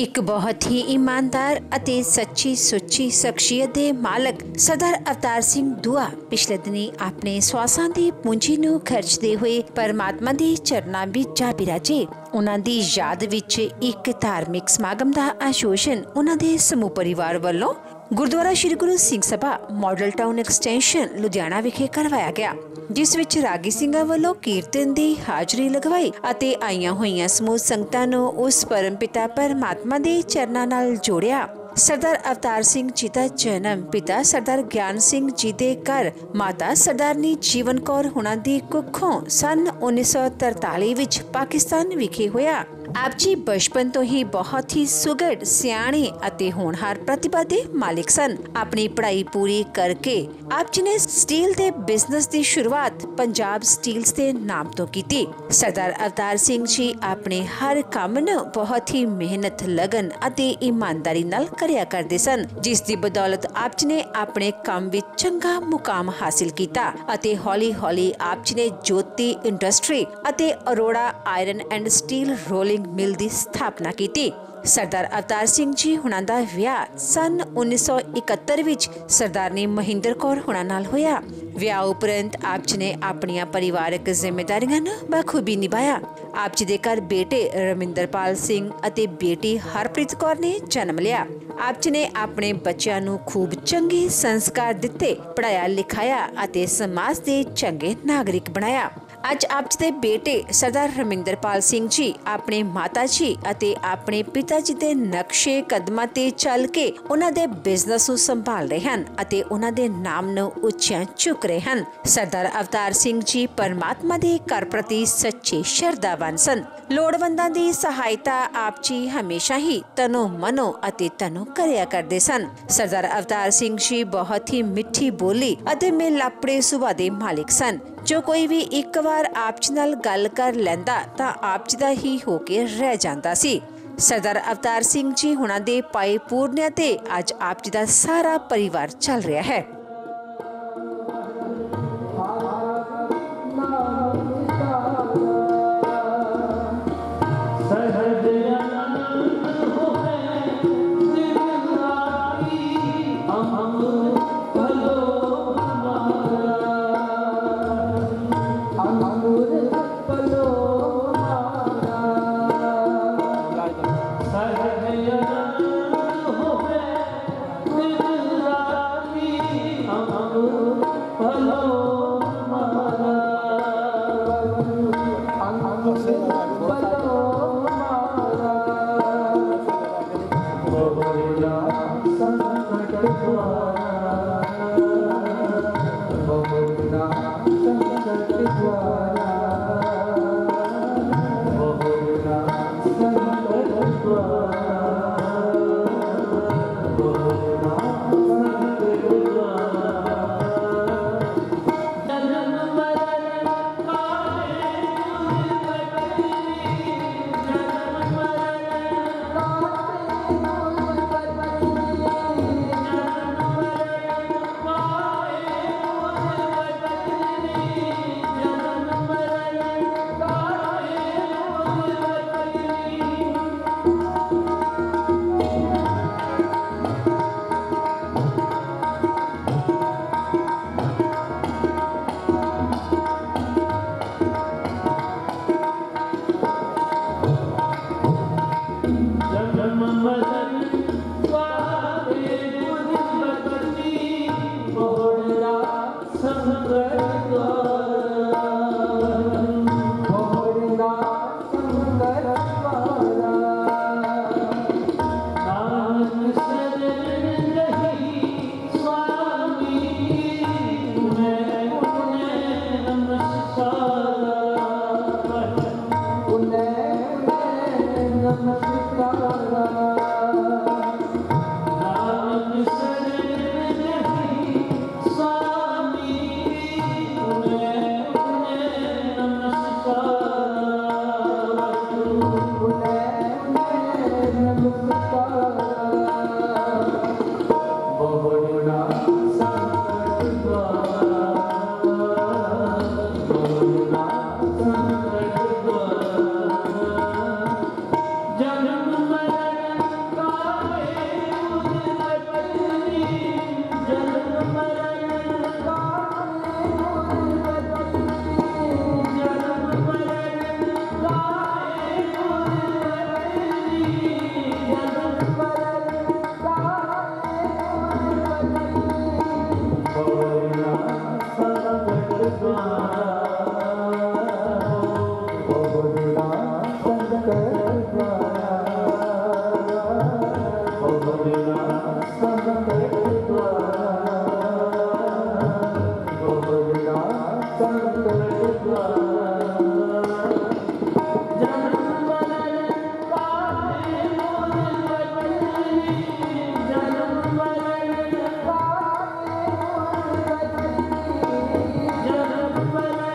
एक बहुत ही ईमानदार ਅਤੇ ਸੱਚੀ ਸੁੱਚੀ ਸ਼ਖਸੀਅਤ ਦੇ ਮਾਲਕ ਸਰਦਾਰ ਅਵਤਾਰ ਸਿੰਘ ਦੁਆ ਪਿਛਲੇ ਦਿਨੀ ਆਪਣੇ ਸਵਾਸਾਂ ਦੀ ਪੂੰਜੀ ਨੂੰ ਖਰਚਦੇ ਹੋਏ ਪਰਮਾਤਮਾ ਦੇ ਚਰਨਾਂ ਵਿੱਚ ਜਾ ਬਿਰਾਜੇ। ਉਹਨਾਂ ਦੀ ਯਾਦ ਵਿੱਚ ਇੱਕ ਧਾਰਮਿਕ ਸਮਾਗਮ ਦਾ ਆਯੋਜਨ ਉਹਨਾਂ ਦੇ ਸਮੂਹ ਪਰਿਵਾਰ ਵੱਲੋਂ Gurdwara Shri Guru Singh Sabha model town extension Ludhiana ਵਿਖੇ ਕਰਵਾਇਆ ਗਿਆ, ਜਿਸ ਵਿੱਚ ਰਾਗੀ ਸਿੰਘਾਂ ਵੱਲੋਂ ਕੀਰਤਨ ਦੀ ਹਾਜ਼ਰੀ ਲਗਵਾਈ ਅਤੇ ਆਈਆਂ ਹੋਈਆਂ ਸਮੂਹ ਸੰਗਤਾਂ ਨੂੰ ਉਸ ਪਰਮ ਪਿਤਾ ਪਰਮਾਤਮਾ ਦੇ ਚਰਨਾਂ ਨਾਲ ਜੋੜਿਆ। ਸਰਦਾਰ ਅਵਤਾਰ ਸਿੰਘ ਜੀ ਦਾ ਜਨਮ ਪਿਤਾ ਸਰਦਾਰ ਗਿਆਨ ਸਿੰਘ ਜੀ ਦੇ ਘਰ ਮਾਤਾ ਸਰਦਾਰਨੀ ਜੀਵਨ ਕੌਰ ਹੁਣਾਂ ਦੀ ਕੁੱਖੋਂ ਸਨ 1943 ਵਿੱਚ ਪਾਕਿਸਤਾਨ ਵਿਖੇ ਹੋਇਆ। ਆਪ ਜੀ ਬਚਪਨ ਤੋਂ ਹੀ ਬਹੁਤ ਹੀ ਸੁਘੜ, ਸਿਆਣੇ ਅਤੇ ਹੋਣਹਾਰ ਪ੍ਰਤਿਭਾ ਦੇ ਮਾਲਿਕ ਸਨ। ਆਪਣੀ ਪੜ੍ਹਾਈ ਪੂਰੀ ਕਰਕੇ ਆਪ ਜੀ ਨੇ ਸਟੀਲ ਦੇ ਬਿਜ਼ਨਸ ਦੀ ਸ਼ੁਰੂਆਤ ਪੰਜਾਬ ਸਟੀਲਸ ਦੇ ਨਾਮ ਤੋਂ ਕੀਤੀ। ਸਰਦਾਰ ਅਵਤਾਰ ਸਿੰਘ ਜੀ ਆਪਣੇ ਹਰ ਕੰਮ ਨੂੰ ਬਹੁਤ ਹੀ ਮਿਹਨਤ, ਲਗਨ ਅਤੇ ਇਮਾਨਦਾਰੀ ਨਾਲ ਕਰਿਆ ਕਰਦੇ ਸਨ, ਜਿਸ ਦੀ ਬਦੌਲਤ ਆਪ ਜੀ ਨੇ ਆਪਣੇ ਕੰਮ ਵਿੱਚ ਚੰਗਾ ਮੁਕਾਮ ਹਾਸਿਲ ਕੀਤਾ ਅਤੇ ਹੌਲੀ-ਹੌਲੀ ਆਪ ਜੀ ਨੇ ਜੋਤੀ ਇੰਡਸਟਰੀ ਅਤੇ Arora iron and steel rolling mill ਦੀ ਸਥਾਪਨਾ ਕੀਤੀ। ਸਰਦਾਰ ਅਵਤਾਰ ਸਿੰਘ ਜੀ ਹੁਣਾਂ ਦਾ ਵਿਆਹ ਸਨ 1971 ਵਿੱਚ ਸਰਦਾਰਨੀ ਮਹਿੰਦਰ ਕੌਰ ਹੁਣਾਂ ਨਾਲ ਹੋਇਆ। ਵਿਆਹ ਉਪਰੰਤ ਆਪ ਜੀ ਨੇ ਆਪਣੀਆਂ ਪਰਿਵਾਰਕ ਜ਼ਿੰਮੇਦਾਰੀਆਂ ਨੂੰ ਬਖੂਬੀ ਨਿਭਾਇਆ। ਆਪ ਜੀ ਦੇ ਘਰ ਬੇਟੇ ਰਮਿੰਦਰਪਾਲ ਸਿੰਘ ਅਤੇ ਬੇਟੀ ਹਰਪ੍ਰੀਤ ਕੌਰ ਨੇ ਜਨਮ ਲਿਆ। ਆਪ ਜੀ ਨੇ ਆਪਣੇ ਬੱਚਿਆਂ ਨੂੰ ਖੂਬ ਚੰਗੇ ਸੰਸਕਾਰ ਦਿੱਤੇ, ਪੜ੍ਹਾਇਆ ਲਿਖਾਇਆ ਅਤੇ ਸਮਾਜ ਦੇ ਚੰਗੇ ਨਾਗਰਿਕ ਬਣਾਇਆ। ਅੱਜ ਆਪ ਜੀ ਦੇ ਬੇਟੇ ਸਰਦਾਰ ਰਮਿੰਦਰਪਾਲ ਸਿੰਘ ਜੀ ਆਪਣੇ ਮਾਤਾ ਜੀ ਅਤੇ ਆਪਣੇ ਪਿਤਾ ਜੀ ਦੇ ਨਕਸ਼ੇ ਕਦਮਾਂ ਤੇ ਚੱਲ ਕੇ ਉਹਨਾਂ ਦੇ ਬਿਜ਼ਨਸ ਨੂੰ ਸੰਭਾਲ ਰਹੇ ਹਨ ਅਤੇ ਉਹਨਾਂ ਦੇ ਨਾਮ ਨੂੰ ਉੱਚਾ ਚੁੱਕ ਰਹੇ ਹਨ। ਸਰਦਾਰ ਅਵਤਾਰ ਸਿੰਘ ਜੀ ਪਰਮਾਤਮਾ ਦੇ ਘਰ ਪ੍ਰਤੀ ਸੱਚੇ ਸ਼ਰਧਾਵਾਨ ਸਨ। ਲੋੜਵੰਦਾਂ ਦੀ ਸਹਾਇਤਾ ਆਪ ਜੀ ਹਮੇਸ਼ਾ ਹੀ ਤਨੋ ਮਨੋ ਅਤੇ ਤਨੋ ਕਰਿਆ ਕਰਦੇ ਸਨ। ਸਰਦਾਰ ਅਵਤਾਰ ਸਿੰਘ ਜੀ ਬਹੁਤ ਹੀ ਮਿੱਠੀ ਬੋਲੀ ਅਤੇ ਮਿਲਾਪੜੇ ਸੁਭਾਅ ਦੇ ਮਾਲਿਕ ਸਨ। ਜੋ ਕੋਈ ਵੀ ਇੱਕ ਵਾਰ ਆਪ ਜੀ ਨਾਲ ਗੱਲ ਕਰ ਲੈਂਦਾ ਤਾਂ ਆਪ ਜੀ ਦਾ ਹੀ ਹੋ ਕੇ ਰਹਿ ਜਾਂਦਾ ਸੀ। ਸਰਦਾਰ ਅਵਤਾਰ ਸਿੰਘ ਜੀ ਹੁਣਾਂ ਦੇ ਪਾਏ ਪੂਰਨਿਆ ਤੇ ਅੱਜ ਆਪ ਜੀ ਦਾ ਸਾਰਾ ਪਰਿਵਾਰ ਚੱਲ ਰਿਹਾ ਹੈ। जन्म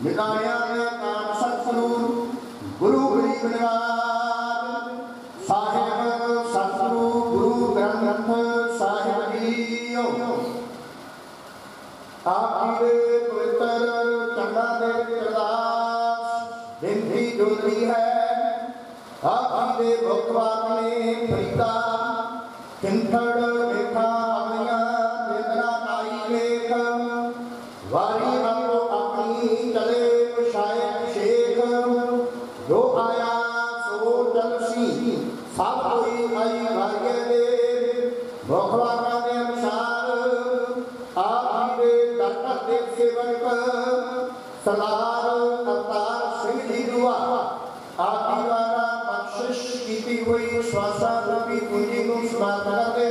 निकाया ने कान सतगुरु गुरु गरीब निवाज साहिब सतगुरु गुरु ग्रंथ साहिब जीओ आप जी दे पवित्र चंगा दे अरदास बिनती जोतरी है आप जी दे भुखवाक ने फरीदा चिंथड़ लेखा अगलियां वेदना आई लेख वारी आपो अपनी चले शायद शेख जो आया सो जलसी सब कोई आई भाग्य दे भुखवाका दे अनुसार आप जी दे डॉक्टर देव सेवक सरदार अवतार सिंह जी दुआ आपकी द्वारा बख्शिश की हुई श्वासा रूपी पूंजी को समाप्त करते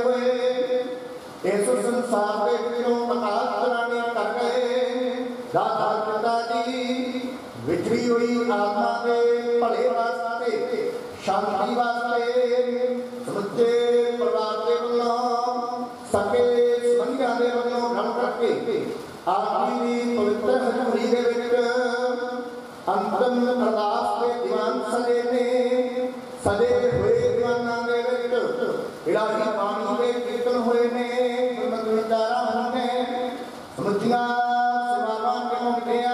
हुए इस संसार के विचों प्रकाश कराने कर गए दाता पिता जी विछड़ी हुई आत्मा के भले वास्ते शांति वास्ते समुचे परिवार के वल्लों सके संगियां दे वल्लों गल करके आपकी पवित्र हजूरी दे विच अंतम अरदास के दीवान सजे ने सजे हुए दीवाना दे विच इलाही पानी के कीर्तन हुए ने गुरमत विचारा होने समुचिया सेवावां के मुंडिया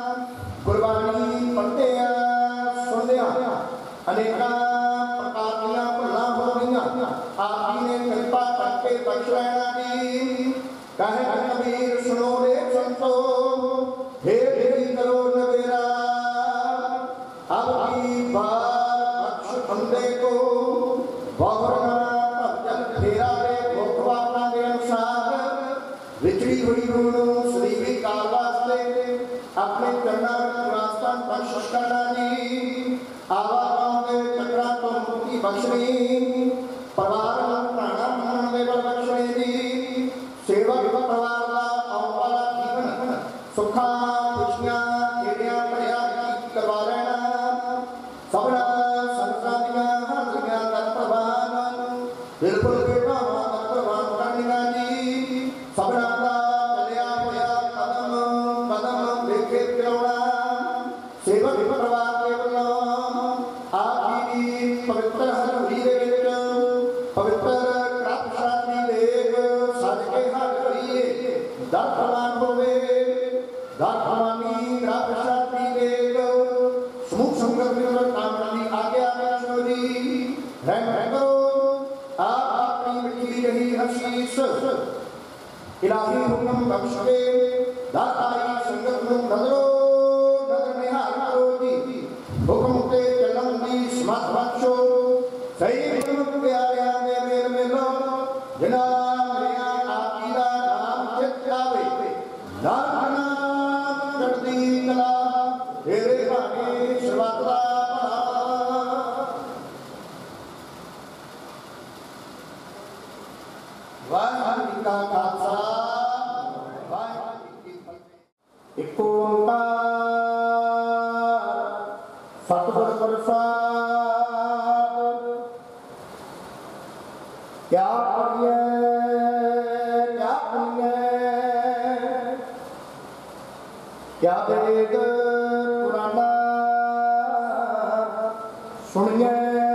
गुरबाणी पढ़ते सुनते अनेका प्रकार दियां भुलां हो गईयां आप जी ने कृपा करके बख्श लेना जी कहे कबीर सुनो रे संतो हे मेरी करो नवेरा अब की बार बख्श बंदे को बहुरना भजन फेरा रे भोगवाना के अनुसार विचड़ी हुई रूह श्री काल वास्ते अपने करना रास्ता बख्श करना जी आवाज़ों के चक्रा तो मुक्ति बख्शनी परिवार प्राणा मन दे बख्शनी जी सेवक परिवार का आने वाला जीवन सुखा खुशियां खेड़ियां भरिया करवा लेना सबना संसार दियां हाजिरियां कर प्रवान बिल्कुल बेटा कर प्रवान करना जी सबना का चलिया होया कदम कदम देखे तिरौना सेवक परिवार के वल्लों आप जी पवित्र हजूरी दे विच पवित्र कृप शादी देग सज के हर घड़ीए दर्शमान होवे दर्शमानी कृप शादी देग समूह संगत में कामना दी आज्ञा वैष्णो जी रहम करो आप अपनी मिठी रही हसीस इलाही हुक्म बख्श के दाताई संगत में नजरो नजर निहाल करो जी हुक्म के चलन दी समर्थ बख्शो सही हुक्म प्यारियां दे मेल मिलो जिना मेरिया आपकी दा नाम चित आवे नाम नाम चढ़दी कला तेरे भागे सर्वत दा वाहिगुरू जी का खालसा वाहिगुरू जी की फतेह। एक ओंकार सतगुर प्रसाद क्या पढ़िए क्या पढ़िए क्या वेद पुराना सुनिए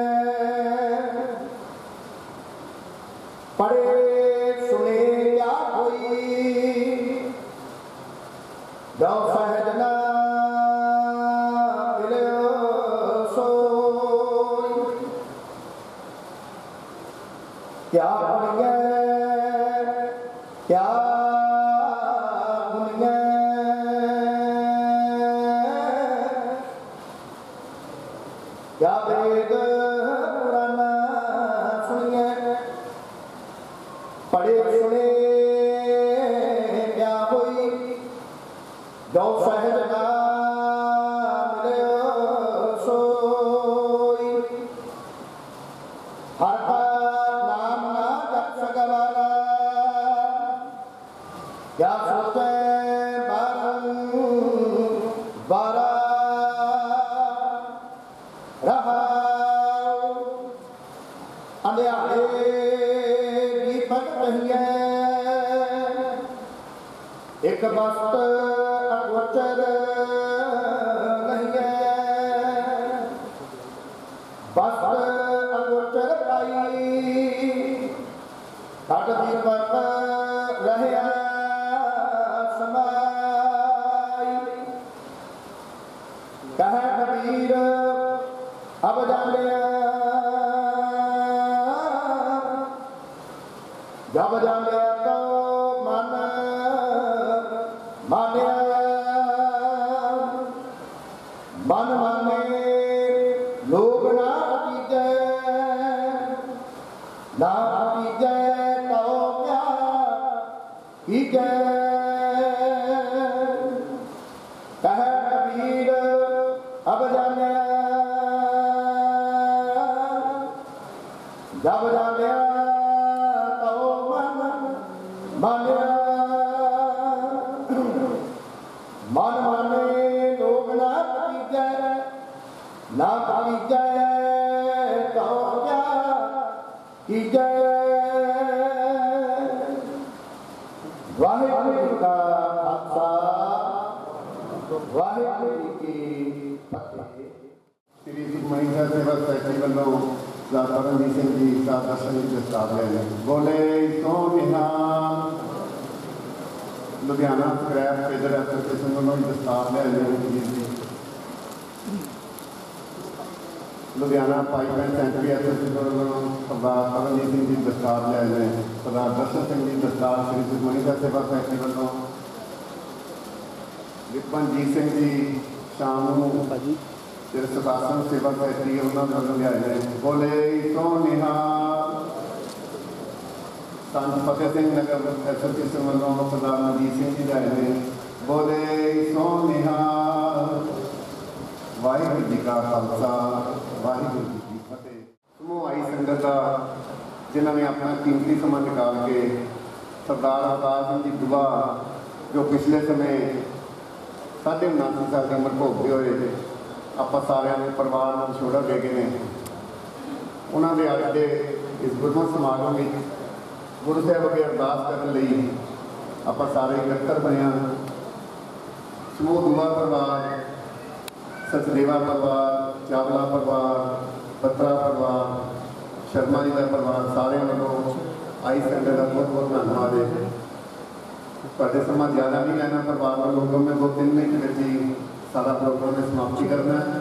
पढ़े सुने क्या कोई जो सहजना मिले सोई क्या पढ़िए क्या सुनिए क्या वेद पुराना सुनिए पढ़े सुने क्या होई जो सहज ना मिले सोई हर नाम ना जप सकवाला क्या सोचे बारा रहा कह कबीर अब जाने जब जाने तो मन माने मन माने लोग ना कीजे ना कीजे तो क्या कीजे कह कबीर अब जाने जब जाने माने मन माने लोग ना कीजे ना कीजे तो क्या कीजे वाहिगुरू का खालसा वाहिगुरू की फतेह। श्री सुखमनी ਸਾਹਿਬ ਸੇਵਾ ਸੋਸਾਇਟੀ ਵੱਲੋਂ ਸਰਦਾਰ ਪਰਮਜੀਤ ਸਿੰਘ ਜੀ ਸਾਹਿਬ ਦਰਸ਼ਨ ਵਿੱਚ ਦਸਤਾਰ ਲੈ ਬੋਲੇ ਸੋਨਿਹਾ। ਲੁਧਿਆਣਾ ਸਕ੍ਰੈਪ ਫੀਡਰ ਐਸੋਸੀਏਸ਼ਨ ਵੱਲੋਂ ਦਸਤਾਰ ਲੈ ਜੀ। Ludhiana pipe and sanitary association ਵੱਲੋਂ ਸਰਦਾਰ ਪਰਮਜੀਤ ਸਿੰਘ ਜੀ ਦਸਤਾਰ ਲੈ ਰਹੇ। ਸਰਦਾਰ ਦਰਸ਼ਨ ਸਿੰਘ ਜੀ ਦਸਤਾਰ ਸ੍ਰੀ ਸੁਖਮਨੀ ਸਾਹਿਬ ਸੇਵਾ ਸੋਸਾਇਟੀ ਵੱਲੋਂ ਵਿਪਨਜੀਤ ਸਿੰਘ ਜੀ ਸ਼ਾਮ ਨੂੰ ਭਾਜੀ ਜਿਹੜੇ ਸੁਖਾਸਨ ਸੇਵਾ ਸੋਸਾਇਟੀ ਉਹਨਾਂ ਦੇ ਵੱਲੋਂ ਲਿਆਏ ਨੇ। ਬੋਲੇ ਸੋਨਿਹਾ। ਸੰਤ ਫਤਿਹ ਸਿੰਘ ਨਗਰ ਐਸੋਸੀਏਸ਼ਨ ਵੱਲੋਂ ਸਰਦਾਰ ਮਨਜੀਤ ਸਿੰਘ ਜੀ ਲਿਆਏ ਨੇ। ਬੋਲੇ ਸੋਨਿਹਾ। ਵਾਹਿਗੁਰੂ ਜੀ ਕਾ ਖਾਲਸਾ ਵਾਹਿਗੁਰੂ ਜੀ ਕੀ ਫਤਿਹ। ਸਮੂਹ ਆਈ ਸੰਗਤ ਦਾ ਜਿਨ੍ਹਾਂ ਨੇ ਆਪਣਾ ਕੀਮਤੀ ਸਮਾਂ ਨਿਕਾਲ ਕੇ ਸਰਦਾਰ ਅਵਤਾਰ ਸਿੰਘ ਜੀ ਦੁਆ ਜੋ ਪਿਛਲੇ ਸਮੇਂ 79 ਸਾਲ ਦੀ ਉਮਰ ਭੋਗਦੇ ਹੋਏ ਆਪਾਂ ਸਾਰਿਆਂ ਨੇ ਪਰਿਵਾਰ ਨੂੰ ਵਿਛੋੜਾ ਦੇ ਗਏ ਨੇ। ਉਹਨਾਂ ਦੇ ਅੱਜ ਦੇ ਇਸ ਗੁਰਮਤਿ ਸਮਾਗਮ ਵਿੱਚ ਗੁਰੂ ਸਾਹਿਬ ਅੱਗੇ ਅਰਦਾਸ ਕਰਨ ਲਈ ਆਪਾਂ ਸਾਰੇ ਇਕੱਤਰ ਬਣੇ ਹਾਂ। ਸਮੂਹ ਦੁਆ ਪਰਿਵਾਰ, ਸਚਦੇਵਾ ਪਰਿਵਾਰ, ਚਾਵਲਾ ਪਰਿਵਾਰ, ਬੱਤਰਾ ਪਰਿਵਾਰ, ਸ਼ਰਮਾ ਜੀ ਦਾ ਪਰਿਵਾਰ, ਸਾਰਿਆਂ ਵੱਲੋਂ ਆਈ ਸੰਗਤ ਦਾ ਬਹੁਤ ਬਹੁਤ ਧੰਨਵਾਦ ਹੈ। ਤੁਹਾਡੇ ਸਮਾਂ ਜ਼ਿਆਦਾ ਨਹੀਂ ਲੈਣਾ ਪਰਿਵਾਰ ਵੱਲੋਂ, ਮੈਂ 2-3 ਮਿੰਟ ਵਿੱਚ ਹੀ ਸਾਰਾ ਪ੍ਰੋਗਰਾਮ ਦੀ ਸਮਾਪਤੀ ਕਰਨਾ ਹੈ।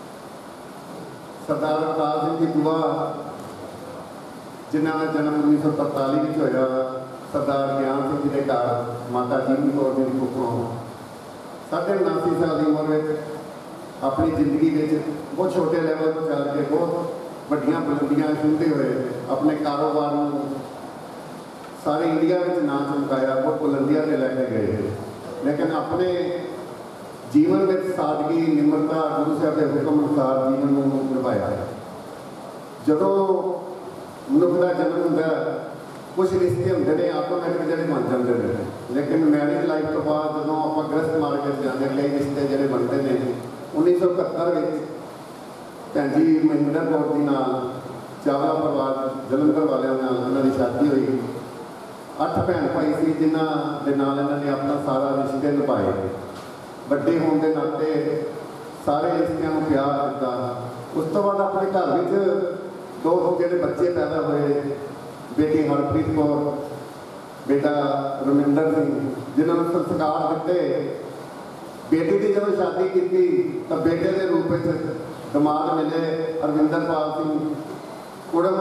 ਸਰਦਾਰ ਅਵਤਾਰ ਸਿੰਘ ਦੀ ਦੁਆ ਜਿਨ੍ਹਾਂ ਦਾ ਜਨਮ 1943 ਵਿੱਚ ਹੋਇਆ ਸਰਦਾਰ ਗਿਆਨ ਸਿੰਘ ਜੀ ਦੇ ਘਰ ਮਾਤਾ ਜੀਵਨ ਕੌਰ ਜੀ ਦੀ ਕੁੱਖੋਂ 79 ਸਾਲ ਦੀ ਉਮਰ ਵਿੱਚ ਆਪਣੀ ਜ਼ਿੰਦਗੀ ਵਿੱਚ ਬਹੁਤ ਛੋਟੇ ਲੈਵਲ ਤੋਂ ਚੱਲ ਕੇ ਬਹੁਤ ਵੱਡੀਆਂ ਬੁਲੰਦੀਆਂ ਛੂਹਦੇ ਹੋਏ ਆਪਣੇ ਕਾਰੋਬਾਰ ਨੂੰ ਸਾਰੇ ਇੰਡੀਆ ਵਿੱਚ ਨਾਂ ਚਮਕਾਇਆ, ਬਹੁਤ ਬੁਲੰਦੀਆਂ 'ਤੇ ਲੈ ਕੇ ਗਏ। ਲੇਕਿਨ ਆਪਣੇ ਜੀਵਨ ਵਿੱਚ ਸਾਦਗੀ, ਨਿਮਰਤਾ, ਗੁਰੂ ਸਾਹਿਬ ਦੇ ਹੁਕਮ ਅਨੁਸਾਰ ਜੀਵਨ ਨੂੰ ਨਿਭਾਇਆ। ਜਦੋਂ ਮਨੁੱਖ ਦਾ ਜਨਮ ਹੁੰਦਾ ਕੁਝ ਰਿਸ਼ਤੇ ਹੁੰਦੇ ਨੇ ਆਟੋਮੈਟਿਕ ਜਿਹੜੇ ਬਣ ਜਾਂਦੇ ਨੇ, ਲੇਕਿਨ ਮੈਰਿਜ ਲਾਈਫ ਤੋਂ ਬਾਅਦ ਜਦੋਂ ਆਪਾਂ ਗ੍ਰਸਤ ਮਾਰਕੀਟ ਜਾਂਦੇ ਕਈ ਰਿਸ਼ਤੇ ਜਿਹੜੇ ਬਣਦੇ ਨੇ। 1971 ਵਿੱਚ ਭੈਣ ਜੀ ਮਹਿੰਦਰ ਕੌਰ ਜੀ ਨਾਲ ਚਾਵਲਾ ਪਰਿਵਾਰ ਜਲੰਧਰ ਵਾਲਿਆਂ ਨਾਲ ਉਹਨਾਂ ਦੀ ਸ਼ਾਦੀ ਹੋਈ। 8 ਭੈਣ ਭਾਈ ਸੀ ਜਿਨ੍ਹਾਂ ਦੇ ਨਾਲ ਇਹਨਾਂ ਨੇ ਆਪਣਾ ਸਾਰਾ ਰਿਸ਼ਤੇ ਨਿਭਾਏ। ਵੱਡੇ ਹੋਣ ਦੇ ਨਾਤੇ ਸਾਰੇ ਰਿਸ਼ਤਿਆਂ ਨੂੰ ਪਿਆਰ ਦਿੱਤਾ। ਉਸ ਤੋਂ ਬਾਅਦ ਆਪਣੇ ਘਰ ਵਿੱਚ 2 ਜਿਹੜੇ ਬੱਚੇ ਪੈਦਾ ਹੋਏ, ਬੇਟੀ ਹਰਪ੍ਰੀਤ ਕੌਰ, ਬੇਟਾ ਰਮਿੰਦਰ ਸਿੰਘ, ਜਿਨ੍ਹਾਂ ਨੂੰ ਸੰਸਕਾਰ ਦਿੱਤੇ। ਬੇਟੀ ਦੀ ਜਦੋਂ ਸ਼ਾਦੀ ਕੀਤੀ ਤਾਂ ਬੇਟੇ ਦੇ ਰੂਪ ਵਿੱਚ ਦਮਾਦ ਮਿਲੇ ਅਰਵਿੰਦਰਪਾਲ ਸਿੰਘ, ਕੁੜਮ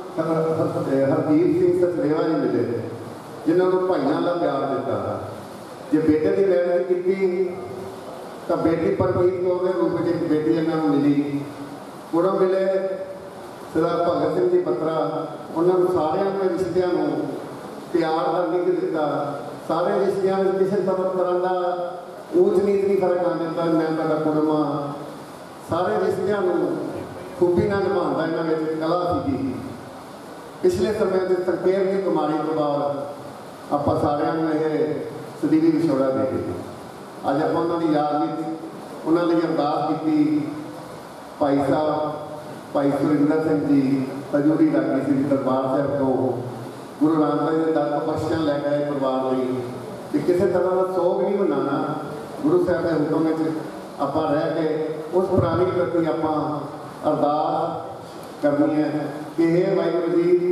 ਹਰਦੀਪ ਸਿੰਘ ਸਚਦੇਵਾ ਜੀ ਮਿਲੇ, ਜਿਨ੍ਹਾਂ ਨੂੰ ਭਾਈਆਂ ਦਾ ਪਿਆਰ ਦਿੱਤਾ। ਜੇ ਬੇਟੇ ਦੀ ਮੈਰਿਜ ਕੀਤੀ ਤਾਂ ਬੇਟੀ ਪਰਮਜੀਤ ਕੌਰ ਦੇ ਰੂਪ ਵਿੱਚ ਇੱਕ ਬੇਟੀ ਇਹਨਾਂ ਨੂੰ ਮਿਲੀ। ਕੁੜਮ ਮਿਲੇ ਸਰਦਾਰ ਭਗਤ ਸਿੰਘ ਜੀ ਬੱਤਰਾ, ਉਹਨਾਂ ਨੂੰ ਸਾਰਿਆਂ ਦੇ ਰਿਸ਼ਤਿਆਂ ਨੂੰ ਪਿਆਰ ਦਾ ਲਿੰਕ ਦਿੱਤਾ। ਸਾਰੇ ਰਿਸ਼ਤਿਆਂ ਵਿੱਚ ਕਿਸੇ ਤਰ੍ਹਾਂ ਦਾ ਊਚ ਨੀਚ ਨਹੀਂ ਫਰਕ ਆ ਜਾਂਦਾ। ਮੈਂ ਤੁਹਾਡਾ ਕੁੜਮ ਹਾਂ, ਸਾਰੇ ਰਿਸ਼ਤਿਆਂ ਨੂੰ ਖੂਬੀ ਨਾਲ ਨਿਭਾਉਣ ਦਾ ਇਹਨਾਂ ਵਿੱਚ ਕਲਾ ਸੀਗੀ। ਪਿਛਲੇ ਸਮੇਂ ਦੇ ਸੰਕੇਤ ਦੀ ਬਿਮਾਰੀ ਤੋਂ ਬਾਅਦ ਆਪਾਂ ਸਾਰਿਆਂ ਨੂੰ ਇਹ ਸਦੀਵੀ ਵਿਛੋੜਾ ਦੇ ਦਿੱਤੀ। ਅੱਜ ਆਪਾਂ ਉਹਨਾਂ ਦੀ ਯਾਦ ਵਿੱਚ ਉਹਨਾਂ ਲਈ ਅਰਦਾਸ ਕੀਤੀ। ਭਾਈ ਸਾਹਿਬ ਭਾਈ ਸੁਰਿੰਦਰ ਸਿੰਘ ਜੀ ਹਜ਼ੂਰੀ ਲੱਗੀ ਸੀ ਦਰਬਾਰ ਸਾਹਿਬ ਤੋਂ ਗੁਰੂ ਰਾਮਦਾਸ ਜੀ ਦੇ ਦਰ ਤੋਂ ਬਖਸ਼ਿਸ਼ਾਂ ਲੈ ਕੇ ਪਰਿਵਾਰ ਲਈ ਕਿ ਕਿਸੇ ਤਰ੍ਹਾਂ ਦਾ ਸੋਗ ਨਹੀਂ ਮਨਾਉਣਾ। ਗੁਰੂ ਸਾਹਿਬ ਦੇ ਹੁਕਮ ਵਿੱਚ ਆਪਾਂ ਰਹਿ ਕੇ ਉਸ ਪ੍ਰਾਣੀ ਪ੍ਰਤੀ ਆਪਾਂ ਅਰਦਾਸ ਕਰਨੀ ਹੈ ਕਿ हे ਵਾਹਿਗੁਰੂ ਜੀ,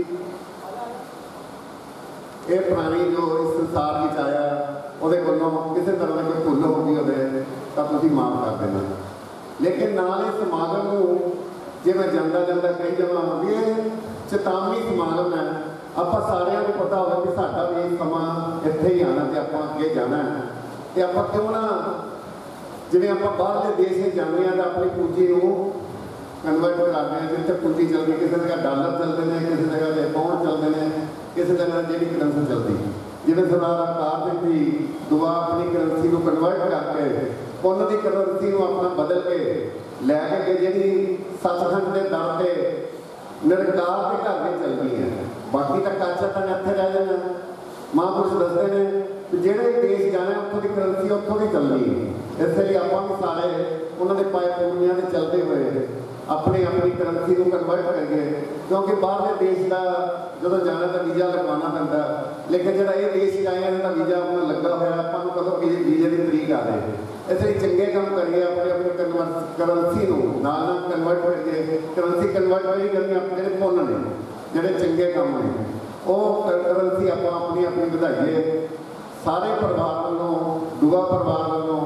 ਇਹ ਪ੍ਰਾਣੀ ਜੋ ਇਸ ਸੰਸਾਰ ਵਿੱਚ ਆਇਆ ਉਹਦੇ ਕੋਲੋਂ ਕਿਸੇ ਤਰ੍ਹਾਂ ਦੀ ਕੋਈ ਭੁੱਲ ਹੋ ਗਈ ਹੋਵੇ ਤਾਂ ਤੁਸੀਂ ਮਾਫ਼ ਕਰ ਦੇਣਾ। लेकिन नाल इस समागम को जे मैं जाता जाता कही जावा भी ये चेतावनी समागम है। ਆਪਾਂ ਸਾਰਿਆਂ ਨੂੰ पता होगा कि साडा भी समा ਇੱਥੇ ही आना ਤੇ ਆਪਾਂ ਅੱਗੇ जाना है। ਤੇ ਆਪਾਂ क्यों ना जिवें ਆਪਾਂ बाहरले देश में जाते हैं तो अपनी पूंजी को कन्वर्ट कराते हैं। जिथे पूंजी चलती किसी जगह डॉलर चलते हैं, किसी जगह के पाउंड चलते हैं, किसी जगह जी करंसी चलती। जिवें सरदार अवतार सिंह जी दुआ अपनी करंसी को कन्वर्ट करके उन्होंने की करंसी को अपना बदल के लैके जी सचखंड के दर से निरंकार के घर में चलती है। बाकी तो काचा तो इत्थे रह जाना। महापुरुष दसते हैं कि जेड़े देश जाना उत्थों की करंसी उत्थों की चलनी है। इसलिए आप भी सारे उन्होंने पाए पूर्णिया के चलते हुए अपनी अपनी करंसी को कन्वर्ट करिए, क्योंकि बाहरले देश का जो जाना तो वीज़ा लगवाना पैंदा। लेकिन जो ये देश आए इन्होंने वीज़ा अपना लगा हुआ आपको कदों वीज़े की तरीक आ रही है। इसलिए चंगे काम करिए, अपने अपने करंसी को नाल कन्वर्ट करिए। करंसी कन्वर्ट नहीं करनी अपने पुण्य ने जोड़े चंगे काम ने वो करंसी आप अपनी अपनी ਵਧਾਈਏ। सारे परिवार वालों, दुआ परिवार वालों,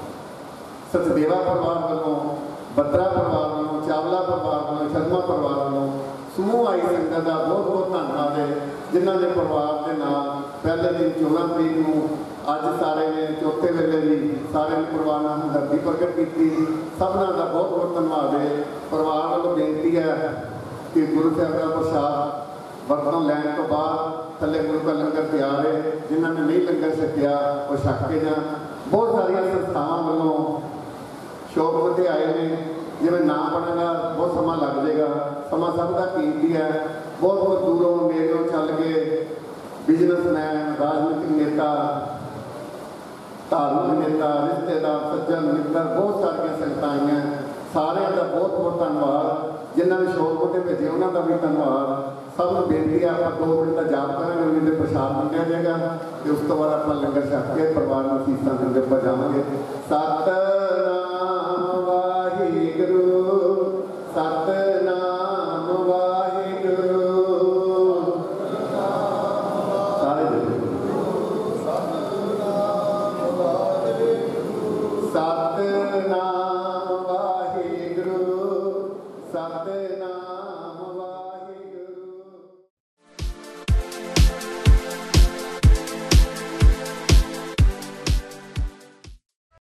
सचदेवा परिवार वालों, बत्रा परिवार वालों, चावला परिवार वालों, शर्मा परिवार वालों समूह आई संगत का बहुत बहुत धन्यवाद है जिन्हों के परिवार के नाल पहले दिन 14 तरीक को अज सारे ने चौथे वेले भी सारे परिवार ने हमदर्दी प्रगट की। सबना का बहुत बहुत धन्यवाद है। परिवार वालों बेनती है कि गुरु साहब का प्रसाद बर्तों लैन तो बाद थले गुरु का लंगर तैयार है। जिन्होंने नहीं लंगर छकिया वो छक के जाए। बहुत सारिया संस्थावां वालों शौक होते आए हैं। जिवें नाम पढ़ेगा बहुत समा लग जाएगा, समा सब का कीमती है। बहुत बहुत दूरों नेड़ों चल के बिजनेसमैन, राजनीतिक नेता, धार्मिक नेता, रिश्तेदार, सज्जन मित्र बहुत सारिया संगतां आईयां। सारिਆਂ का बहुत बहुत धन्यवाद। जिन्होंने शौक होते भेजे उन्होंने भी धन्यवाद। सब नूं बेनती है आप 2 मिनट का जाप करेंगे, उन्हें तो प्रसाद मंगया जाएगा तो उस तो बाद आप लंगर छक के परिवार में सीसां दिंदे पर जावांगे। सतनाम वाहिगुरू, सतनाम वाहिगुरू। सारे सतनाम वाहिगुरू, सतनाम